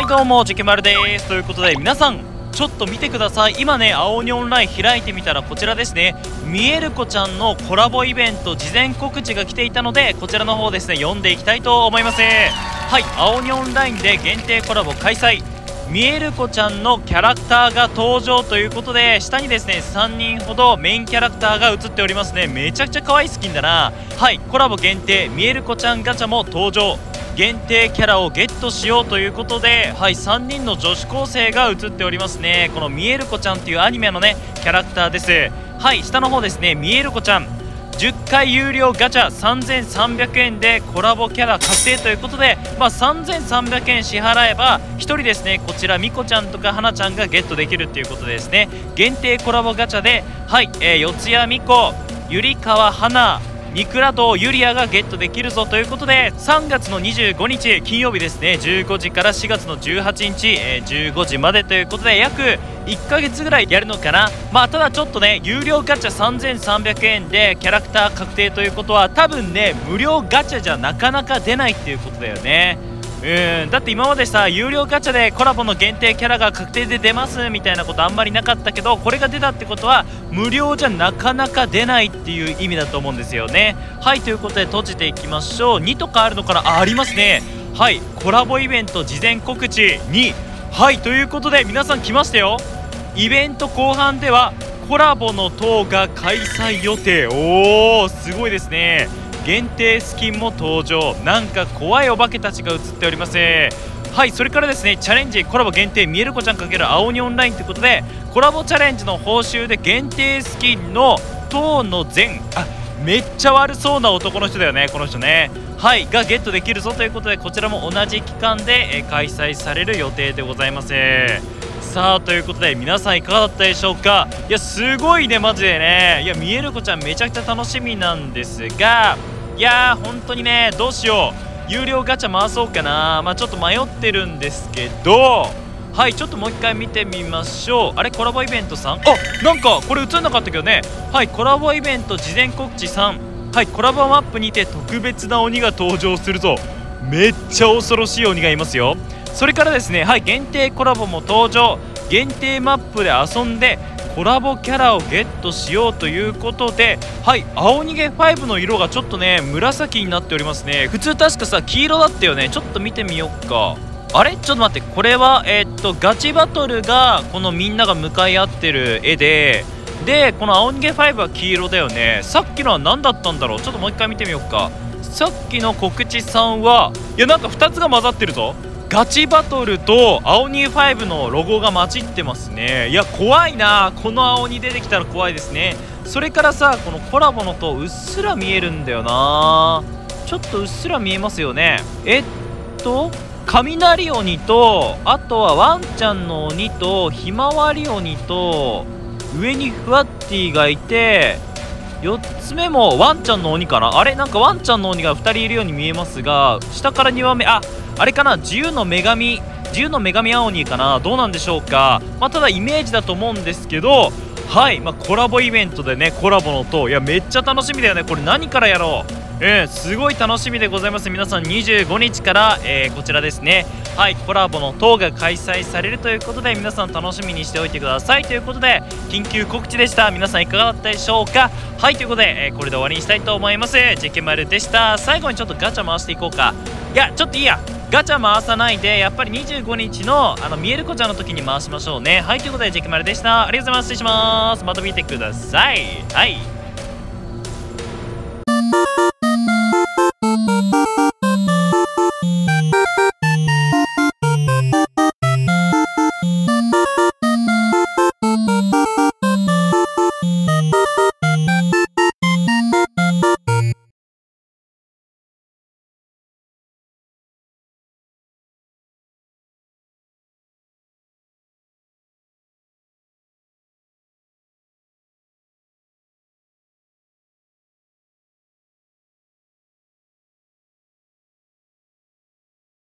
はいどうも、ジケマルです。ということで皆さんちょっと見てください。今ね、青鬼オンライン開いてみたらこちらですね、みえるこちゃんのコラボイベント事前告知が来ていたので、こちらの方ですね読んでいきたいと思います。はい、青鬼オンラインで限定コラボ開催、みえるこちゃんのキャラクターが登場ということで、下にですね3人ほどメインキャラクターが映っておりますね。めちゃくちゃ可愛いスキンだな。はい、コラボ限定みえるこちゃんガチャも登場、限定キャラをゲットしようということで、はい、3人の女子高生が映っておりますね。このみえるこちゃんっていうアニメのねキャラクターです。はい、下の方ですね、みえるこちゃん10回有料ガチャ3300円でコラボキャラ確定ということで、3300円支払えば1人ですね、こちらみこちゃんとかはなちゃんがゲットできるっていうことでですね、限定コラボガチャで、はい、四谷みこ、ゆりかわはな、ニクラとユリアがゲットできるぞということで、3月の25日金曜日ですね、15時から4月の18日、15時までということで、約1ヶ月ぐらいやるのかな。ただちょっとね、有料ガチャ3300円でキャラクター確定ということは、多分ね無料ガチャじゃなかなか出ないっていうことだよね。だって今までさ、有料ガチャでコラボの限定キャラが確定で出ますみたいなことあんまりなかったけど、これが出たってことは無料じゃなかなか出ないっていう意味だと思うんですよね。はい、ということで閉じていきましょう。2とかあるのかなありますね。はい、コラボイベント事前告知2。はい、ということで皆さん来ましたよ。イベント後半ではコラボの塔が開催予定。おー、すごいですね。限定スキンも登場、なんか怖いお化けたちが映っております。はい、それからですね、チャレンジコラボ限定みえるこちゃん×青鬼オンラインということで、コラボチャレンジの報酬で限定スキンの塔の全、めっちゃ悪そうな男の人だよね、この人ね。はい、がゲットできるぞということで、こちらも同じ期間で、開催される予定でございます。さあ、ということで皆さんいかがだったでしょうか。いや、すごいね、マジでね。いや、みえるこちゃんめちゃくちゃ楽しみなんですが、いやー本当にね、どうしよう、有料ガチャ回そうかな。ちょっと迷ってるんですけど、はい、ちょっともう一回見てみましょう。あれ、コラボイベント3、なんかこれ映んなかったけどね。はい、コラボイベント事前告知3。はい、コラボマップにて特別な鬼が登場するぞ。めっちゃ恐ろしい鬼がいますよ。それからですね、はい、限定コラボも登場、限定マップで遊んでコラボキャラをゲットしようということで、はい、青逃げ5の色がちょっとね紫になっておりますね。普通確かさ黄色だったよね。ちょっと見てみよっか。あれ、ちょっと待って、これはガチバトルがこのみんなが向かい合ってる絵で、この青逃げ5は黄色だよね。さっきのは何だったんだろう。ちょっともう一回見てみようか。さっきの告知さんは、いや、なんか2つが混ざってるぞ。ガチバトルと青鬼5のロゴが混じってますね。いや、怖いな、この青鬼出てきたら怖いですね。それからさ、このコラボのとうっすら見えるんだよな。ちょっとうっすら見えますよね。雷鬼と、あとはワンちゃんの鬼とひまわり鬼と、上にふわっティがいて、4つ目もワンちゃんの鬼かな。あれ、なんかワンちゃんの鬼が2人いるように見えますが、下から2番目、あれかな、自由の女神青鬼かな。どうなんでしょうか。ただイメージだと思うんですけど、はい、コラボイベントでね、コラボの塔、いやめっちゃ楽しみだよね。これ何からやろう。すごい楽しみでございます。皆さん25日から、こちらですね、はい、コラボの塔が開催されるということで、皆さん楽しみにしておいてくださいということで、緊急告知でした。皆さんいかがだったでしょうか。はい、ということで、これで終わりにしたいと思います。ジェケマルでした。最後にちょっとガチャ回していこうか。いや、ちょっといいや、ガチャ回さないで、やっぱり25日のみえるこちゃんの時に回しましょうね。はい、ということでジェケマルでした。ありがとうございます。失礼します。また見てください。はい。